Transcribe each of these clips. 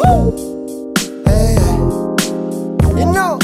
Hey, you know.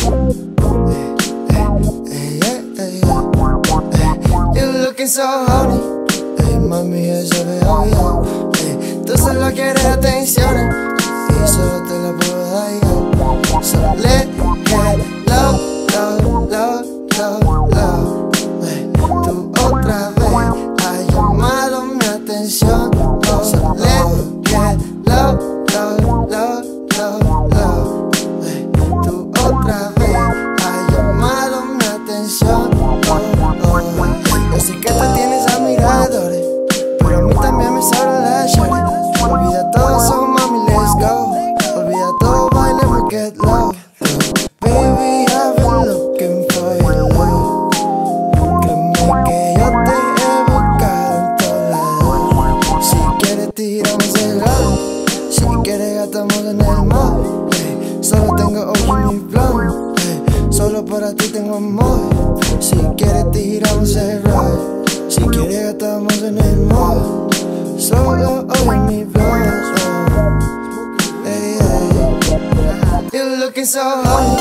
You're looking so horny. Hey, mami, eso veo yo. Hey, tú solo quieres atención y solo te la puedo dar yo. So let get low, low, low, low, low. Hey, tú otra vez has llamado mi atención. So let get low, low, low, low, low. Hey, tú otra vez has llamado mi atención. Yo sé que tú tienes admiradores, pero a mí también me sobra la shorty. Olvida todo eso, mami, let's go. Olvida todo, bailemos, get low. Baby, I've been looking for your love. Créeme que yo te he buscado en todos lados. Si quieres tiramos el lado, si quieres gastamos en el mar. Solo tengo ojo en mi plan, solo para ti tengo amor. Si quieres tiramos el ride, si quieres gastamos en el mall. Solo hoy en mi plan. Hey, hey. You're looking so hot.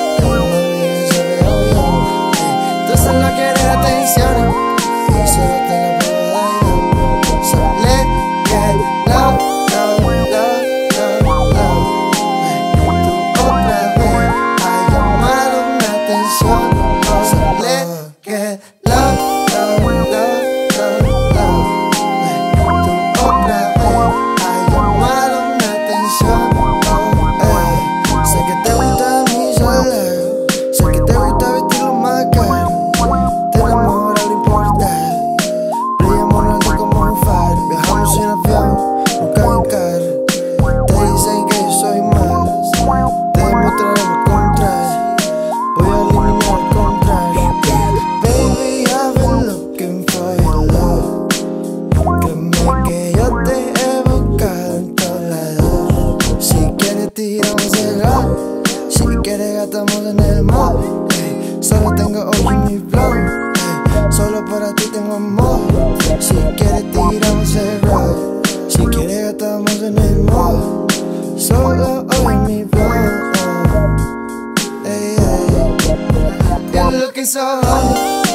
Tú solo quieres atención y solo te la puedo dar yo. So let get low, low, low, low, low. Tú otra vez has llamado mi atención. So let get low, low, low, low, low. Tú otra vez has llamado mi atención. Sé que te gusta mi soler, sé que te gusta vestirlo más caro. Te enamora lo importante, brillamos alto como un faro. Viajamos en avión, nunca en carro. Te dicen que yo soy malo, te demostraré lo contrario. Voy a eliminar el contrario. Baby, I've been looking for your love. Créeme que yo te he buscado en todos lados. Si quieres tiramos el lado, si quieres gastamos en el mall. Solo tengo ojo en mi plan, solo para ti tengo amor. Si quieres tiramos el ride, si quieres gastamos en el mall. Solo hoy en mi plan. Hey, hey. You're looking so hot.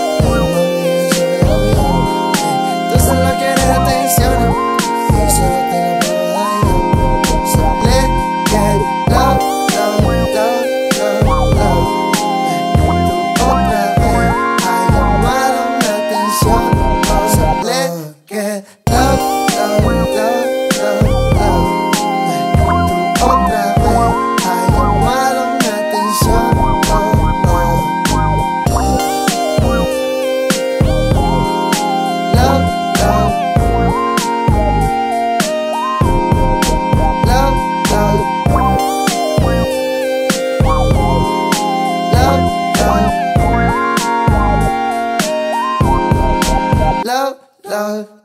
Tú solo quieres atención y solo te la puedo dar yo. So let get low, low, low, low, low. Tú otra vez has llamado mi atención. So let get low, low, low, low, low. Tú otra vez has llamado mi atención. Love, love.